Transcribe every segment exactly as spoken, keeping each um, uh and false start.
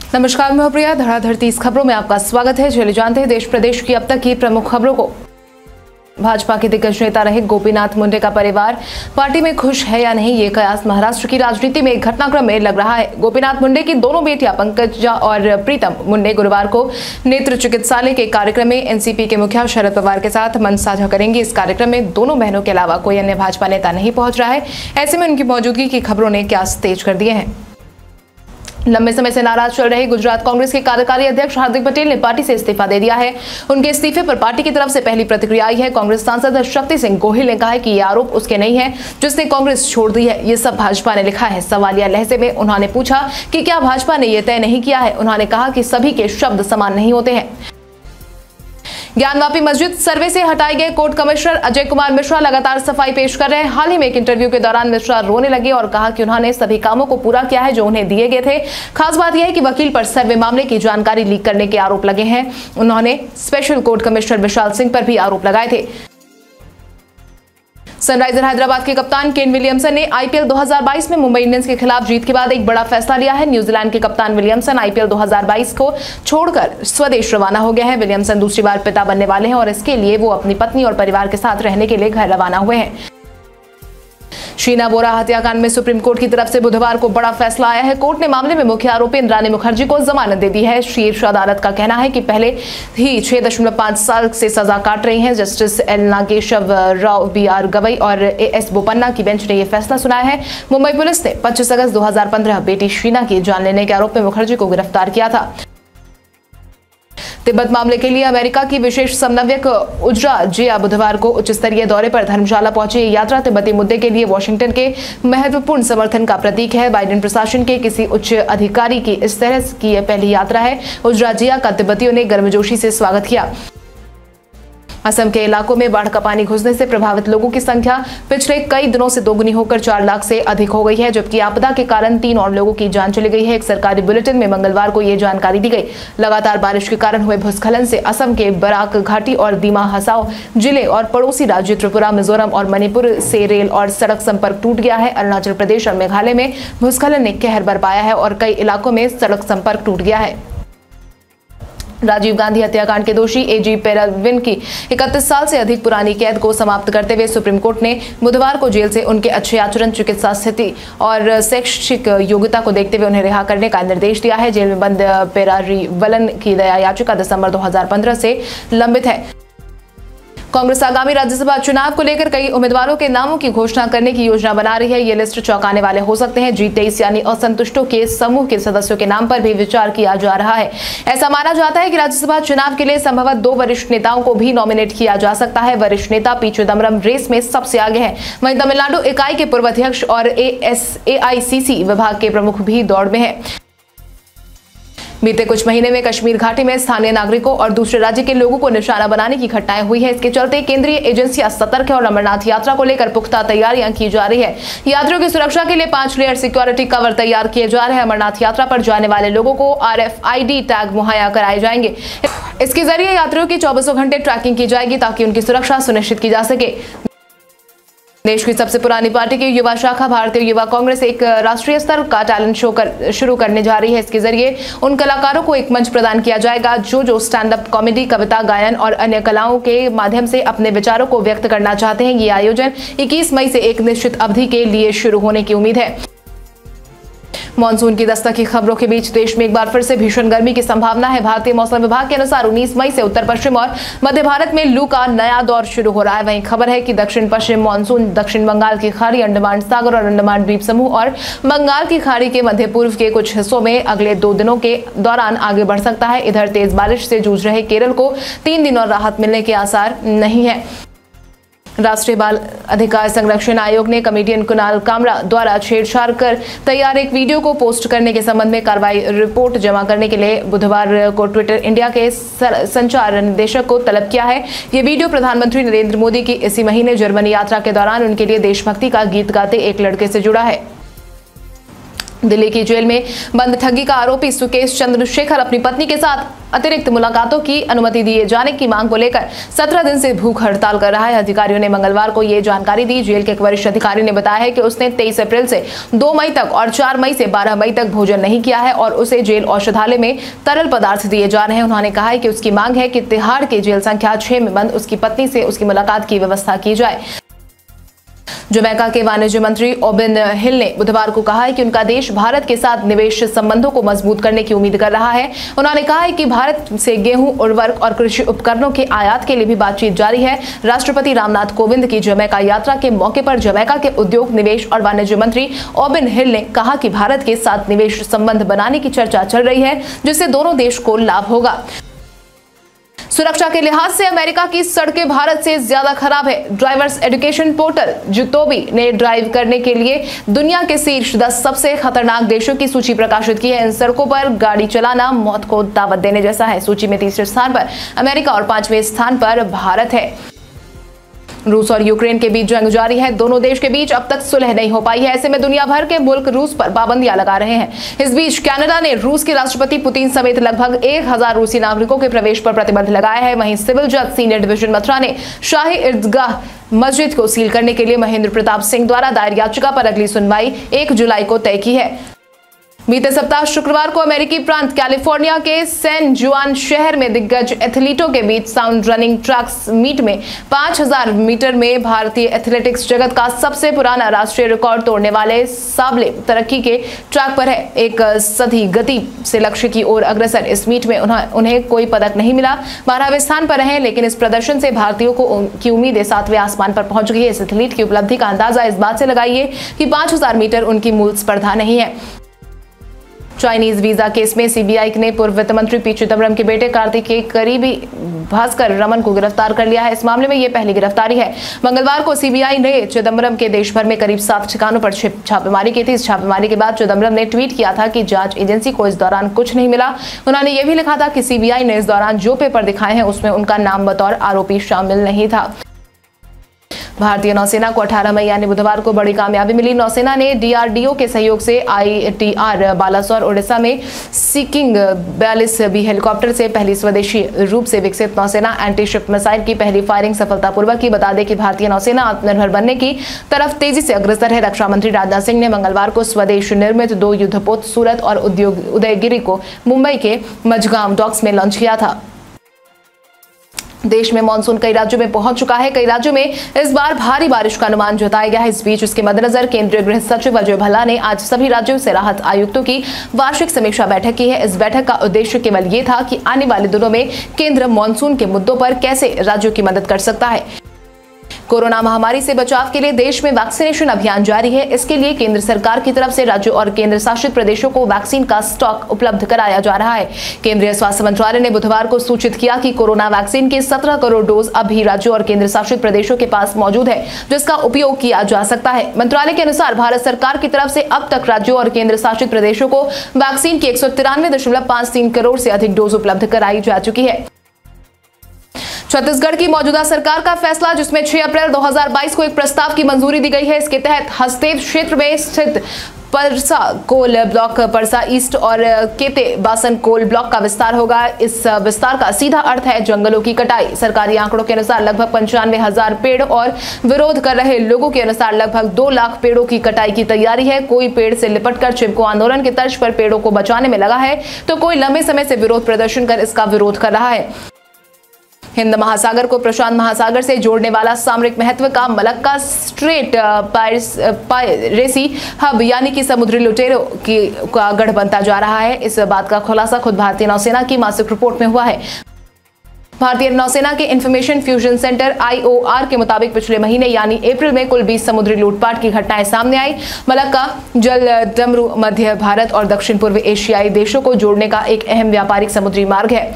नमस्कार, मैं प्रिया। धड़ाधड़ तीस खबरों में आपका स्वागत है। चलिए जानते हैं देश प्रदेश की अब तक की प्रमुख खबरों को। भाजपा के दिग्गज नेता रहे गोपीनाथ मुंडे का परिवार पार्टी में खुश है या नहीं, ये कयास महाराष्ट्र की राजनीति में एक घटनाक्रम में लग रहा है। गोपीनाथ मुंडे की दोनों बेटियां पंकजा और प्रीतम मुंडे गुरुवार को नेत्र चिकित्सालय के कार्यक्रम में एनसीपी के मुखिया शरद पवार के साथ मंच साझा करेंगी। इस कार्यक्रम में दोनों बहनों के अलावा कोई अन्य भाजपा नेता नहीं पहुंच रहा है। ऐसे में उनकी मौजूदगी की खबरों ने क्या तेज कर दिए हैं। लंबे समय से नाराज चल रहे गुजरात कांग्रेस के कार्यकारी अध्यक्ष हार्दिक पटेल ने पार्टी से इस्तीफा दे दिया है। उनके इस्तीफे पर पार्टी की तरफ से पहली प्रतिक्रिया आई है। कांग्रेस सांसद शक्ति सिंह गोहिल ने कहा है कि ये आरोप उसके नहीं है जिसने कांग्रेस छोड़ दी है, ये सब भाजपा ने लिखा है। सवालिया लहजे में उन्होंने पूछा कि क्या भाजपा ने यह तय नहीं किया है। उन्होंने कहा कि सभी के शब्द समान नहीं होते हैं। ज्ञानवापी मस्जिद सर्वे से हटाए गए कोर्ट कमिश्नर अजय कुमार मिश्रा लगातार सफाई पेश कर रहे हैं। हाल ही में एक इंटरव्यू के दौरान मिश्रा रोने लगे और कहा कि उन्होंने सभी कामों को पूरा किया है जो उन्हें दिए गए थे। खास बात यह है कि वकील पर सर्वे मामले की जानकारी लीक करने के आरोप लगे हैं। उन्होंने special court commissioner Vishal Singh पर भी आरोप लगाए थे। सनराइजर हैदराबाद के कप्तान केन विलियमसन ने आईपीएल दो हज़ार बाईस में मुंबई इंडियंस के खिलाफ जीत के बाद एक बड़ा फैसला लिया है। न्यूजीलैंड के कप्तान विलियमसन आईपीएल दो हज़ार बाईस को छोड़कर स्वदेश रवाना हो गए हैं। विलियमसन दूसरी बार पिता बनने वाले हैं और इसके लिए वो अपनी पत्नी और परिवार के साथ रहने के लिए घर रवाना हुए हैं। शीना बोरा हत्याकांड में सुप्रीम कोर्ट की तरफ से बुधवार को बड़ा फैसला आया है। कोर्ट ने मामले में मुख्य आरोपी इंद्राणी मुखर्जी को जमानत दे दी है। शीर्ष अदालत का कहना है कि पहले ही छह दशमलव पांच साल से सजा काट रही हैं। Justice L Nageswara Rao, B R Gavai और ए एस बोपन्ना की बेंच ने यह फैसला सुनाया है। मुंबई पुलिस ने पच्चीस अगस्त दो हजार पंद्रह बेटी शीना की जान लेने के आरोप में मुखर्जी को गिरफ्तार किया था। तिब्बत मामले के लिए अमेरिका की विशेष समन्वयक उज्रा जिया बुधवार को उच्च स्तरीय दौरे पर धर्मशाला पहुंचे। यात्रा तिब्बती मुद्दे के लिए वॉशिंगटन के महत्वपूर्ण समर्थन का प्रतीक है। बाइडेन प्रशासन के किसी उच्च अधिकारी की इस तरह की यह पहली यात्रा है। उज्रा जिया का तिब्बतियों ने गर्मजोशी से स्वागत किया। असम के इलाकों में बाढ़ का पानी घुसने से प्रभावित लोगों की संख्या पिछले कई दिनों से दोगुनी होकर चार लाख से अधिक हो गई है, जबकि आपदा के कारण तीन और लोगों की जान चली गई है। एक सरकारी बुलेटिन में मंगलवार को यह जानकारी दी गई। लगातार बारिश के कारण हुए भूस्खलन से असम के बराक घाटी और दिमा हसाओ जिले और पड़ोसी राज्य त्रिपुरा, मिजोरम और मणिपुर से रेल और सड़क संपर्क टूट गया है। अरुणाचल प्रदेश और मेघालय में भूस्खलन ने कहर बरपाया है और कई इलाकों में सड़क संपर्क टूट गया है। राजीव गांधी हत्याकांड के दोषी एजी पेराविन की इकतीस साल से अधिक पुरानी कैद को समाप्त करते हुए सुप्रीम कोर्ट ने बुधवार को जेल से उनके अच्छे आचरण, चिकित्सा स्थिति और शैक्षिक योग्यता को देखते हुए उन्हें रिहा करने का निर्देश दिया है। जेल में बंद पेराविन की दया याचिका दिसंबर दो हजार पंद्रह से लंबित है। कांग्रेस आगामी राज्यसभा चुनाव को लेकर कई उम्मीदवारों के नामों की घोषणा करने की योजना बना रही है। ये लिस्ट चौंकाने वाले हो सकते हैं। जी तेईस यानी असंतुष्टों के समूह के सदस्यों के नाम पर भी विचार किया जा रहा है। ऐसा माना जाता है कि राज्यसभा चुनाव के लिए संभवतः दो वरिष्ठ नेताओं को भी नॉमिनेट किया जा सकता है। वरिष्ठ नेता पी चिदम्बरम रेस में सबसे आगे है। वहीं तमिलनाडु इकाई के पूर्व अध्यक्ष और ए आई सी सी विभाग के प्रमुख भी दौड़ में है। बीते कुछ महीने में कश्मीर घाटी में स्थानीय नागरिकों और दूसरे राज्य के लोगों को निशाना बनाने की घटनाएं हुई है। इसके चलते केंद्रीय एजेंसियां सतर्क है और अमरनाथ यात्रा को लेकर पुख्ता तैयारियां की जा रही है। यात्रियों की सुरक्षा के लिए पांच लेयर सिक्योरिटी कवर तैयार किए जा रहे हैं। अमरनाथ यात्रा पर जाने वाले लोगों को R F I D tag मुहैया कराए जाएंगे। इसके जरिए यात्रियों की चौबीसों घंटे ट्रैकिंग की जाएगी ताकि उनकी सुरक्षा सुनिश्चित की जा सके। देश की सबसे पुरानी पार्टी की युवा शाखा भारतीय युवा कांग्रेस एक राष्ट्रीय स्तर का टैलेंट शो कर, शुरू करने जा रही है। इसके जरिए उन कलाकारों को एक मंच प्रदान किया जाएगा जो जो स्टैंड अप कॉमेडी, कविता गायन और अन्य कलाओं के माध्यम से अपने विचारों को व्यक्त करना चाहते हैं। ये आयोजन इक्कीस मई से एक निश्चित अवधि के लिए शुरू होने की उम्मीद है। मानसून की दस्तक की खबरों के बीच देश में एक बार फिर से भीषण गर्मी की संभावना है। भारतीय मौसम विभाग के अनुसार उन्नीस मई से उत्तर पश्चिम और मध्य भारत में लू का नया दौर शुरू हो रहा है। वहीं खबर है कि दक्षिण पश्चिम मानसून दक्षिण बंगाल की खाड़ी, अंडमान सागर और अंडमान द्वीप समूह और बंगाल की खाड़ी के मध्य पूर्व के कुछ हिस्सों में अगले दो दिनों के दौरान आगे बढ़ सकता है। इधर तेज बारिश से जूझ रहे केरल को तीन दिन और राहत मिलने के आसार नहीं है। राष्ट्रीय बाल अधिकार संरक्षण आयोग ने कमेडियन कुणाल कामरा द्वारा छेड़छाड़ कर तैयार एक वीडियो को पोस्ट करने के संबंध में कार्रवाई रिपोर्ट जमा करने के लिए बुधवार को ट्विटर इंडिया के संचार निदेशक को तलब किया है। ये वीडियो प्रधानमंत्री नरेंद्र मोदी की इसी महीने जर्मनी यात्रा के दौरान उनके लिए देशभक्ति का गीत गाते एक लड़के से जुड़ा है। दिल्ली की जेल में बंद ठगी का आरोपी सुकेश चंद्रशेखर अपनी पत्नी के साथ अतिरिक्त मुलाकातों की अनुमति दिए जाने की मांग को लेकर सत्रह दिन से भूख हड़ताल कर रहा है। अधिकारियों ने मंगलवार को ये जानकारी दी। जेल के एक वरिष्ठ अधिकारी ने बताया है कि उसने तेईस अप्रैल से दो मई तक और चार मई से बारह मई तक भोजन नहीं किया है और उसे जेल औषधालय में तरल पदार्थ दिए जा रहे हैं। उन्होंने कहा है कि उसकी मांग है कि तिहाड़ के जेल संख्या छह में बंद उसकी पत्नी से उसकी मुलाकात की व्यवस्था की जाए। जमैका के वाणिज्य मंत्री ओबिन हिल ने बुधवार को कहा है कि उनका देश भारत के साथ निवेश संबंधों को मजबूत करने की उम्मीद कर रहा है। उन्होंने कहा है कि भारत से गेहूं, उर्वरक और कृषि उपकरणों के आयात के लिए भी बातचीत जारी है। राष्ट्रपति रामनाथ कोविंद की जमैका यात्रा के मौके पर जमैका के उद्योग, निवेश और वाणिज्य मंत्री ओबिन हिल ने कहा कि भारत के साथ निवेश संबंध बनाने की चर्चा चल रही है, जिससे दोनों देश को लाभ होगा। सुरक्षा के लिहाज से अमेरिका की सड़कें भारत से ज्यादा खराब है। ड्राइवर्स एजुकेशन पोर्टल जुतोबी ने ड्राइव करने के लिए दुनिया के शीर्ष दस सबसे खतरनाक देशों की सूची प्रकाशित की है। इन सड़कों पर गाड़ी चलाना मौत को दावत देने जैसा है। सूची में तीसरे स्थान पर अमेरिका और पांचवें स्थान पर भारत है। रूस और यूक्रेन के बीच जंग जारी है। दोनों देश के बीच अब तक सुलह नहीं हो पाई है। ऐसे में दुनिया भर के मुल्क रूस पर पाबंदियां लगा रहे हैं। इस बीच कनाडा ने रूस के राष्ट्रपति पुतिन समेत लगभग एक हजार रूसी नागरिकों के प्रवेश पर प्रतिबंध लगाया है। वहीं सिविल जज सीनियर डिवीजन मथुरा ने शाही ईदगाह मस्जिद को सील करने के लिए महेंद्र प्रताप सिंह द्वारा दायर याचिका पर अगली सुनवाई एक जुलाई को तय की है। बीते सप्ताह शुक्रवार को अमेरिकी प्रांत कैलिफोर्निया के सैन जुआन शहर में दिग्गज एथलीटों के बीच साउंड रनिंग ट्रैक्स मीट में पांच हजार मीटर में भारतीय एथलेटिक्स जगत का सबसे पुराना राष्ट्रीय रिकॉर्ड तोड़ने वाले साबले तरक्की के ट्रैक पर है। एक सधी गति से लक्ष्य की ओर अग्रसर इस मीट में उन्हें, उन्हें कोई पदक नहीं मिला। बारहवें स्थान पर रहे, लेकिन इस प्रदर्शन से भारतीयों को की उम्मीदें सातवें आसमान पर पहुंच गई है। इस एथलीट की उपलब्धि का अंदाजा इस बात से लगाइए कि पांच हजार मीटर उनकी मूल स्पर्धा नहीं है। चाइनीज वीजा केस में सीबीआई ने पूर्व वित्त मंत्री पी चिदम्बरम के बेटे कार्तिक के करीबी भास्कर रमन को गिरफ्तार कर लिया है। इस मामले में यह पहली गिरफ्तारी है। मंगलवार को सीबीआई ने चिदम्बरम के देश भर में करीब सात ठिकानों पर छापेमारी की थी। इस छापेमारी के बाद चिदम्बरम ने ट्वीट किया था कि जांच एजेंसी को इस दौरान कुछ नहीं मिला। उन्होंने यह भी लिखा था कि सीबीआई ने इस दौरान जो पेपर दिखाए हैं उसमें उनका नाम बतौर आरोपी शामिल नहीं था। भारतीय नौसेना को अठारह मई यानी बुधवार को बड़ी कामयाबी मिली। नौसेना ने डीआरडीओ के सहयोग से आईटीआर बालासोर ओडिशा में सीकिंग बयालीस बी हेलीकॉप्टर से पहली स्वदेशी रूप से विकसित नौसेना एंटी शिप मिसाइल की पहली फायरिंग सफलतापूर्वक की। बता दें कि भारतीय नौसेना आत्मनिर्भर बनने की तरफ तेजी से अग्रसर है। रक्षा मंत्री राजनाथ सिंह ने मंगलवार को स्वदेश निर्मित दो युद्धपोत सूरत और उद्योग उदयगिरी को मुंबई के मझगांव डॉक्स में लॉन्च किया था। देश में मानसून कई राज्यों में पहुंच चुका है। कई राज्यों में इस बार भारी बारिश का अनुमान जताया गया है। इस बीच इसके मद्देनजर केंद्रीय गृह सचिव अजय भल्ला ने आज सभी राज्यों से राहत आयुक्तों की वार्षिक समीक्षा बैठक की है। इस बैठक का उद्देश्य केवल ये था कि आने वाले दिनों में केंद्र मानसून के मुद्दों पर कैसे राज्यों की मदद कर सकता है। कोरोना महामारी से बचाव के लिए देश में वैक्सीनेशन अभियान जारी है। इसके लिए केंद्र सरकार की तरफ से राज्यों और केंद्र शासित प्रदेशों को वैक्सीन का स्टॉक उपलब्ध कराया जा रहा है। केंद्रीय स्वास्थ्य मंत्रालय ने बुधवार को सूचित किया कि कोरोना वैक्सीन के सत्रह करोड़ डोज अब भी राज्यों और केंद्र शासित प्रदेशों के पास मौजूद है, जिसका उपयोग किया जा सकता है। मंत्रालय के अनुसार भारत सरकार की तरफ से अब तक राज्यों और केंद्र शासित प्रदेशों को वैक्सीन की एक सौ तिरानवे दशमलव पांच तीन करोड़ से अधिक डोज उपलब्ध कराई जा चुकी है। छत्तीसगढ़ की मौजूदा सरकार का फैसला, जिसमें छह अप्रैल दो हज़ार बाईस को एक प्रस्ताव की मंजूरी दी गई है। इसके तहत हसदेव क्षेत्र में स्थित Parsa coal block, Parsa east और केते बासन कोल ब्लॉक का विस्तार होगा। इस विस्तार का सीधा अर्थ है जंगलों की कटाई। सरकारी आंकड़ों के अनुसार लगभग पंचानवे हजार पेड़ और विरोध कर रहे लोगों के अनुसार लगभग दो लाख पेड़ों की कटाई की तैयारी है। कोई पेड़ से लिपटकर चिपको आंदोलन की तर्ज पर पेड़ों को बचाने में लगा है, तो कोई लंबे समय से विरोध प्रदर्शन कर इसका विरोध कर रहा है। हिंद महासागर को प्रशांत महासागर से जोड़ने वाला सामरिक महत्व का मलक्का स्ट्रेट पायरेसी हब यानी कि समुद्री लुटेरों की का गढ़ बनता जा रहा है। इस बात का खुलासा खुद भारतीय नौसेना की मासिक रिपोर्ट में हुआ है। भारतीय नौसेना के information fusion centre I O R के मुताबिक पिछले महीने यानी अप्रैल में कुल बीस समुद्री लूटपाट की घटनाएं सामने आई। मलक्का जल डमरू मध्य भारत और दक्षिण पूर्व एशियाई देशों को जोड़ने का एक अहम व्यापारिक समुद्री मार्ग है।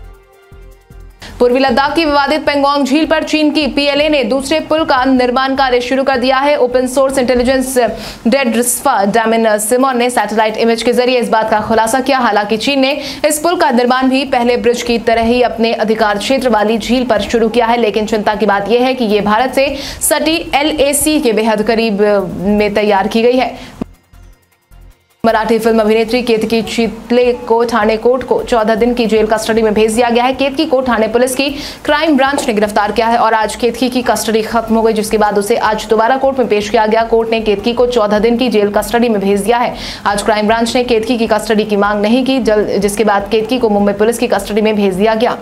पूर्वी लद्दाख की विवादित पेंगोंग झील पर चीन की पी एल ए ने दूसरे पुल का निर्माण कार्य शुरू कर दिया है। Open source intelligence Detresfa Damien Symon ने सैटेलाइट इमेज के जरिए इस बात का खुलासा किया। हालांकि चीन ने इस पुल का निर्माण भी पहले ब्रिज की तरह ही अपने अधिकार क्षेत्र वाली झील पर शुरू किया है, लेकिन चिंता की बात यह है कि ये भारत से सटी एल ए सी के बेहद करीब में तैयार की गई है। मराठी फिल्म अभिनेत्री केतकी चितले को ठाणे कोर्ट को चौदह दिन की जेल कस्टडी में भेज दिया गया है। केतकी को ठाणे पुलिस की क्राइम ब्रांच ने गिरफ्तार किया है और आज केतकी की कस्टडी खत्म हो गई, जिसके बाद उसे आज दोबारा कोर्ट में पेश किया गया। कोर्ट ने केतकी को चौदह दिन की जेल कस्टडी में भेज दिया है। आज क्राइम ब्रांच ने केतकी की कस्टडी की मांग नहीं की, जिसके बाद केतकी को मुंबई पुलिस की कस्टडी में भेज दिया गया।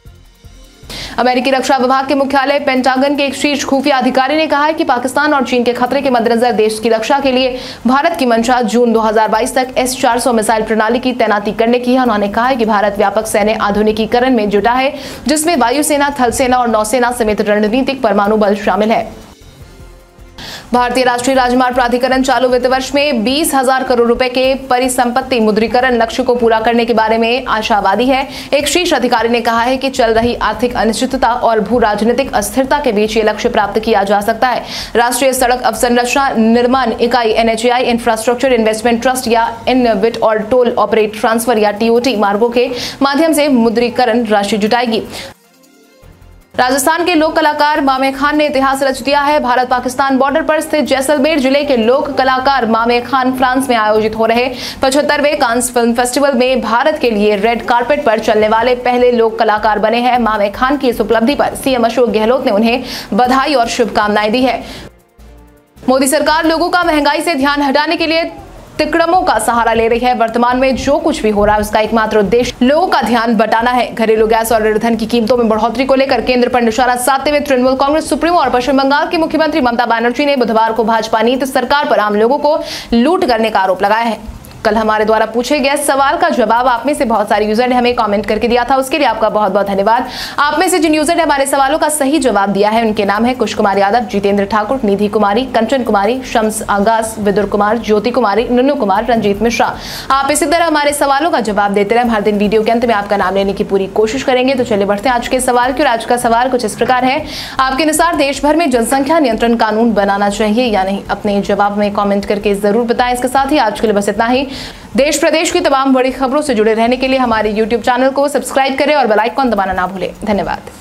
अमेरिकी रक्षा विभाग के मुख्यालय पेंटागन के एक शीर्ष खुफिया अधिकारी ने कहा है कि पाकिस्तान और चीन के खतरे के मद्देनजर देश की रक्षा के लिए भारत की मंशा जून दो हज़ार बाईस तक एस चार सौ मिसाइल प्रणाली की तैनाती करने की है। उन्होंने कहा है कि भारत व्यापक सैन्य आधुनिकीकरण में जुटा है, जिसमें वायुसेना, थल सेना और नौसेना समेत रणनीतिक परमाणु बल शामिल है। भारतीय राष्ट्रीय राजमार्ग प्राधिकरण चालू वित्त वर्ष में बीस हजार करोड़ रुपए के परिसंपत्ति मुद्रीकरण लक्ष्य को पूरा करने के बारे में आशावादी है। एक शीर्ष अधिकारी ने कहा है कि चल रही आर्थिक अनिश्चितता और भू राजनीतिक अस्थिरता के बीच ये लक्ष्य प्राप्त किया जा सकता है। राष्ट्रीय सड़क अवसंरचना निर्माण इकाई N H A I infrastructure investment trust या इनविट और टोल ऑपरेट ट्रांसफर या टी ओ टी मार्गों के माध्यम से मुद्रीकरण राशि जुटाएगी। राजस्थान के लोक कलाकार मामे खान ने इतिहास रच दिया है। भारत पाकिस्तान बॉर्डर पर स्थित जैसलमेर जिले के लोक कलाकार मामे खान फ्रांस में आयोजित हो रहे पचहत्तरवें कांस फिल्म फेस्टिवल में भारत के लिए रेड कार्पेट पर चलने वाले पहले लोक कलाकार बने हैं। मामे खान की इस उपलब्धि पर सीएम अशोक गहलोत ने उन्हें बधाई और शुभकामनाएं दी है। मोदी सरकार लोगों का महंगाई से ध्यान हटाने के लिए तिकड़मों का सहारा ले रही है। वर्तमान में जो कुछ भी हो रहा है उसका एकमात्र उद्देश्य लोगों का ध्यान बटाना है। घरेलू गैस और ईंधन की कीमतों में बढ़ोतरी को लेकर केंद्र पर निशाना साधते हुए तृणमूल कांग्रेस सुप्रीमो और पश्चिम बंगाल की मुख्यमंत्री ममता बनर्जी ने बुधवार को भाजपा नीति सरकार पर आम लोगों को लूट करने का आरोप लगाया है। कल हमारे द्वारा पूछे गए सवाल का जवाब आप में से बहुत सारे यूजर ने हमें कमेंट करके दिया था, उसके लिए आपका बहुत बहुत धन्यवाद। आप में से जिन यूजर ने हमारे सवालों का सही जवाब दिया है उनके नाम है कुश कुमार यादव, जितेंद्र ठाकुर, निधि कुमारी, कंचन कुमारी, शम्स आगाज, विदुर कुमार, ज्योति कुमारी, नुनू कुमार, रंजीत मिश्रा। आप इसी तरह हमारे सवालों का जवाब देते रहे। हर दिन वीडियो के अंत में आपका नाम लेने की पूरी कोशिश करेंगे। तो चलिए बढ़ते हैं आज के सवाल की। और आज का सवाल कुछ इस प्रकार है, आपके अनुसार देश भर में जनसंख्या नियंत्रण कानून बनाना चाहिए या नहीं? अपने जवाब में कॉमेंट करके जरूर बताएं। इसके साथ ही आज के लिए बस इतना ही। देश प्रदेश की तमाम बड़ी खबरों से जुड़े रहने के लिए हमारे यूट्यूब चैनल को सब्सक्राइब करें और बेल आइकन दबाना ना भूलें। धन्यवाद।